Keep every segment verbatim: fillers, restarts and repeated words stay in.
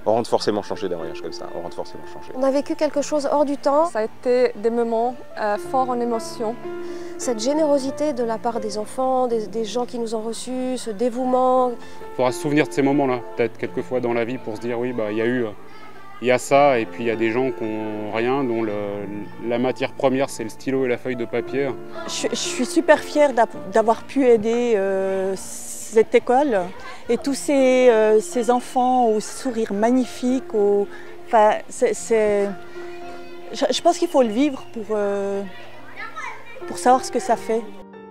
on rentre forcément changer d'un voyage comme ça, on rentre forcément changer. On a vécu quelque chose hors du temps. Ça a été des moments euh, forts en émotion. Cette générosité de la part des enfants, des, des gens qui nous ont reçus, ce dévouement. Il faudra se souvenir de ces moments-là, peut-être quelquefois dans la vie, pour se dire oui, bah, il y a eu, il y a ça, et puis il y a des gens qui n'ont rien, dont le, la matière première c'est le stylo et la feuille de papier. Je, je suis super fière d'avoir pu aider euh, cette école et tous ces, euh, ces enfants au sourire magnifique. Au, enfin, c'est, c'est, je, je pense qu'il faut le vivre pour, euh, pour savoir ce que ça fait.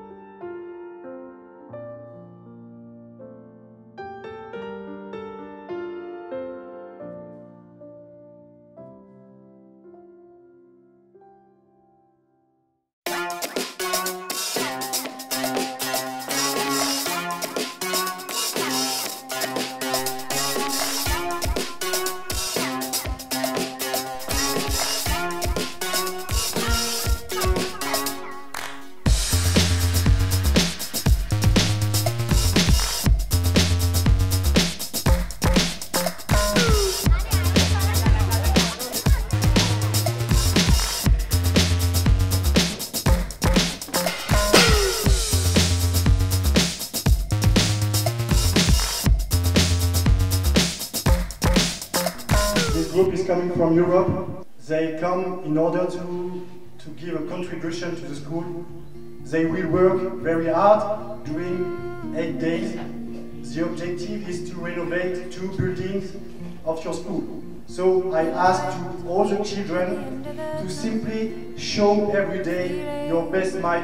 This group is coming from Europe. They come in order to, to give a contribution to the school. They will work very hard during eight days. The objective is to renovate two buildings of your school. So I ask to all the children to simply show every day your best smile,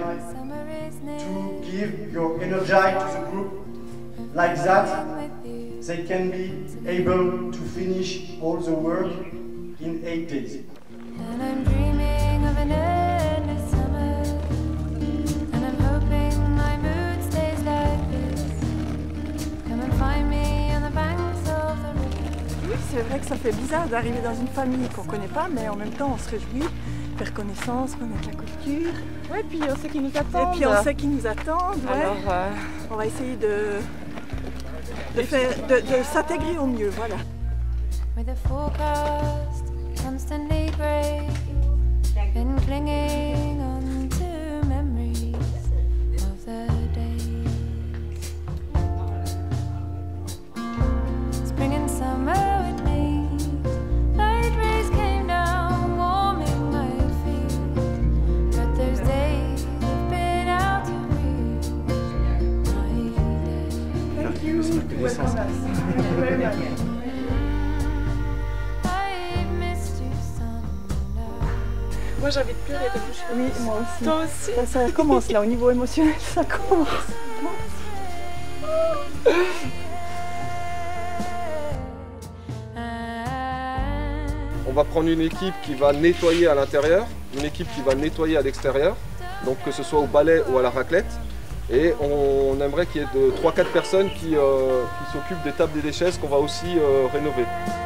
to give your energy to the group. Like that, they can be able to finish all the work in eight days. And I'm dreaming of an endless summer, and I'm hoping my mood stays like this. Come and find me on the banks of the river. Oui, c'est vrai que ça fait bizarre d'arriver dans une famille qu'on ne connaît pas, mais en même temps on se réjouit, faire connaissance, connaître la culture. Oui, puis on sait qu'ils nous attendent. Et puis on sait qu'ils nous attendent. Ouais. Alors, euh... on va essayer de, de, faire, de, de s'intégrer au mieux, voilà. With a forecast constantly grey, been clinging on to memories of the days. Spring and summer with me, light rays came down, warming my feet. But those days have been out to reach my day. Thank you. Welcome us. Thank you very much. Moi j'ai envie de pleurer depuis que je Oui, moi aussi. Toi aussi. Ça, ça commence là, au niveau émotionnel, ça commence. On va prendre une équipe qui va nettoyer à l'intérieur, une équipe qui va nettoyer à l'extérieur, donc que ce soit au balai ou à la raclette. Et on aimerait qu'il y ait de trois quatre personnes qui, euh, qui s'occupent des tables et des chaises qu'on va aussi euh, rénover.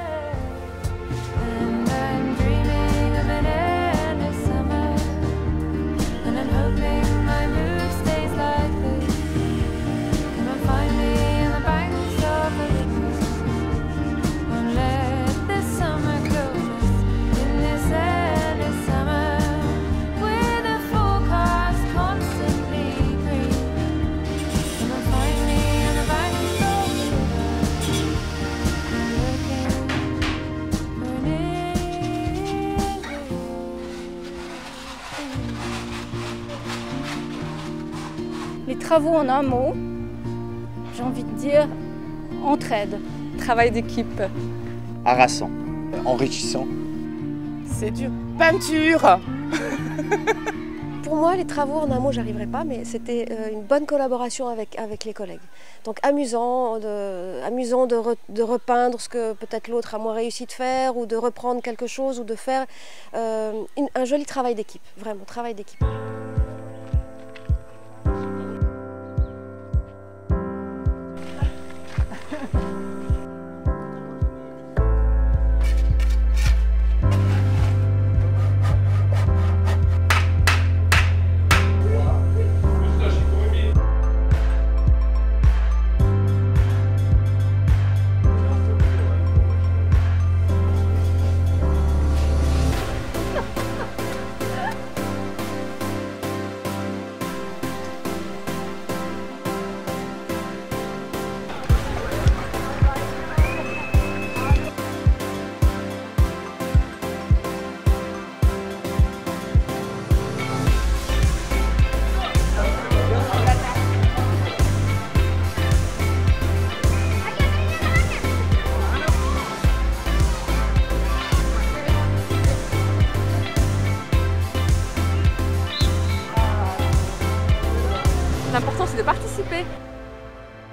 Les travaux en un mot, j'ai envie de dire entraide. Travail d'équipe. Harassant, enrichissant. C'est dur. Peinture. Pour moi, les travaux en un mot, j'arriverai pas, mais c'était une bonne collaboration avec, avec les collègues. Donc amusant de, amusant de, re, de repeindre ce que peut-être l'autre a moins réussi de faire, ou de reprendre quelque chose, ou de faire euh, une, un joli travail d'équipe, vraiment, travail d'équipe.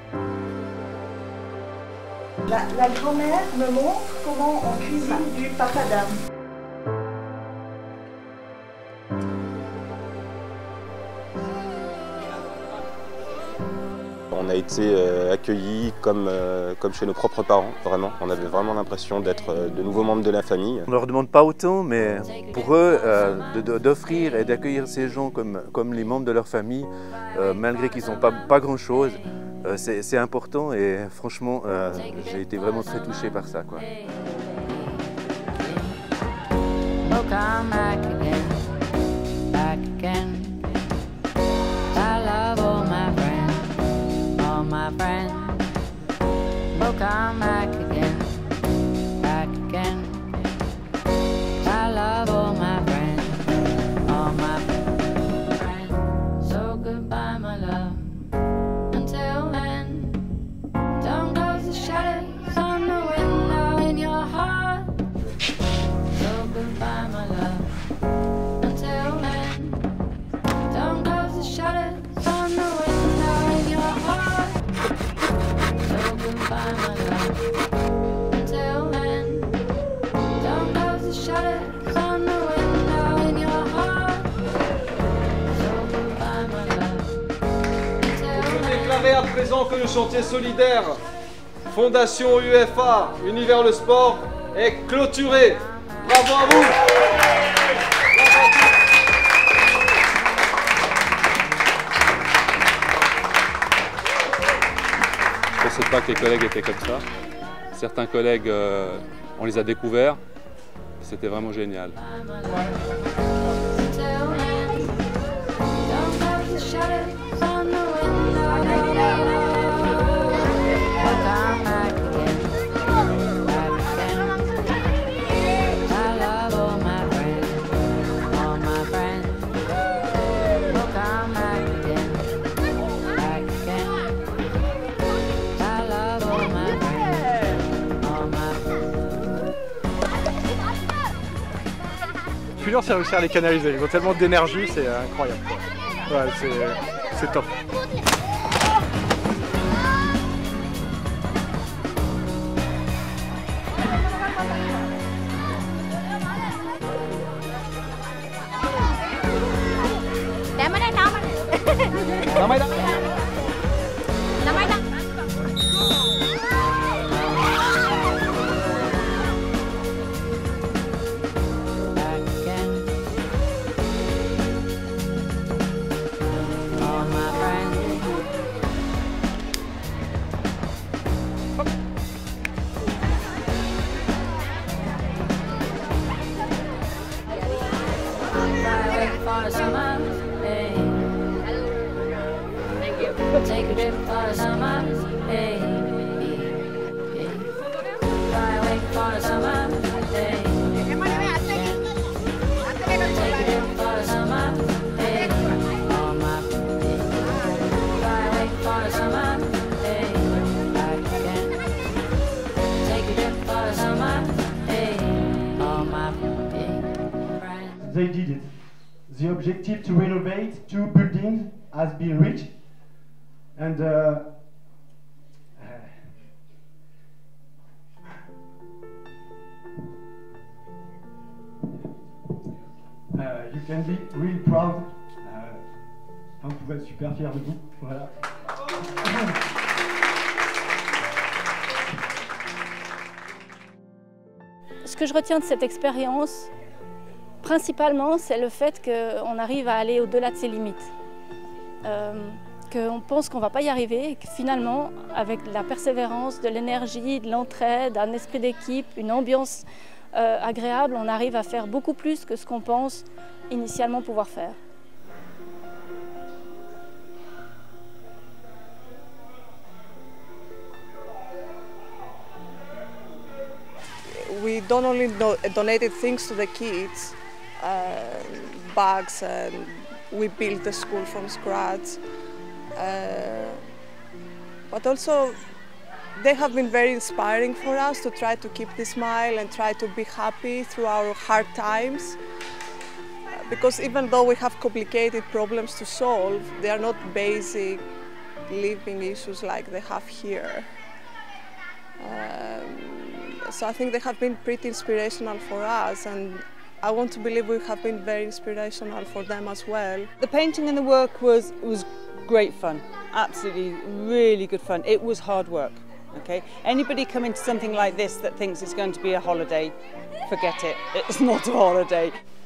La, la grand-mère me montre comment on cuisine du papadam. On a été euh, accueillis comme, euh, comme chez nos propres parents, vraiment. On avait vraiment l'impression d'être euh, de nouveaux membres de la famille. On ne leur demande pas autant, mais pour eux, euh, d'offrir et d'accueillir ces gens comme, comme les membres de leur famille, euh, malgré qu'ils n'ont pas, pas grand-chose, euh, c'est important et franchement, euh, j'ai été vraiment très touché par ça, quoi. My friend, oh come back again, back again. I love all my friends, all my friends. So goodbye, my love. Until then, don't close the shutters on the window in your heart. So goodbye, my love. Until then, don't close the shutters on the window in your heart. Goodbye, my love. Until then, don't close the shutters on the window in your heart. So goodbye, my love. Until Je then. déclarer à présent que le chantier solidaire Fondation U F A Univers le Sport est clôturé. Bravo à vous. Je ne pensais pas que les collègues étaient comme ça. Certains collègues, euh, on les a découverts. C'était vraiment génial. Je suis sûr que ça va réussir à les canaliser. Ils ont tellement d'énergie, c'est incroyable. Ouais, c'est top. Take a trip for the summer, hey, hey. Fly away for the summer, hey. Take a trip for the summer, hey. Oh my, hey. Fly away for the summer, hey. Back again. Take a trip for the summer, hey. Oh my, hey. They did it. The objective to renovate two buildings has been reached. And uh, uh, you can be really proud. Uh, on pouvait être super fier de vous. Voilà. Ce que je retiens de cette expérience, principalement, c'est le fait qu'on arrive à aller au-delà de ses limites. Euh, qu'on pense qu'on ne va pas y arriver et que finalement, avec de la persévérance, de l'énergie, de l'entraide, un esprit d'équipe, une ambiance euh, agréable, on arrive à faire beaucoup plus que ce qu'on pense initialement pouvoir faire. We don't only do donated things to the kids, uh, bags, and we built the school from scratch. Uh, but also they have been very inspiring for us to try to keep the smile and try to be happy through our hard times. Uh, because even though we have complicated problems to solve, they are not basic living issues like they have here. Um, so I think they have been pretty inspirational for us, and I want to believe we have been very inspirational for them as well. The painting and the work was, was great fun, absolutely really good fun. It was hard work, okay? Anybody coming to something like this that thinks it's going to be a holiday, forget it, it's not a holiday.